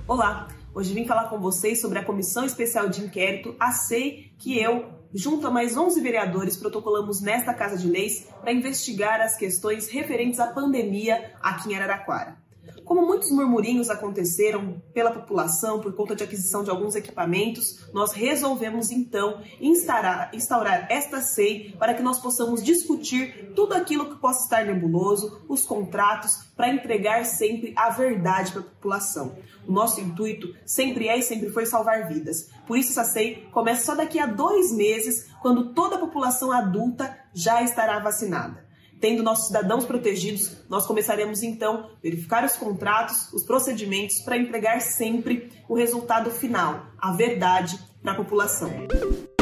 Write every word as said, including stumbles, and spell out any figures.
Olá, hoje vim falar com vocês sobre a Comissão Especial de Inquérito, a C E I, que eu, junto a mais onze vereadores, protocolamos nesta Casa de Leis para investigar as questões referentes à pandemia aqui em Araraquara. Como muitos murmurinhos aconteceram pela população por conta de aquisição de alguns equipamentos, nós resolvemos então instaurar, instaurar esta C E I para que nós possamos discutir tudo aquilo que possa estar nebuloso, os contratos, para entregar sempre a verdade para a população. O nosso intuito sempre é e sempre foi salvar vidas. Por isso essa C E I começa só daqui a dois meses, quando toda a população adulta já estará vacinada. Tendo nossos cidadãos protegidos, nós começaremos então a verificar os contratos, os procedimentos para entregar sempre o resultado final, a verdade para a população.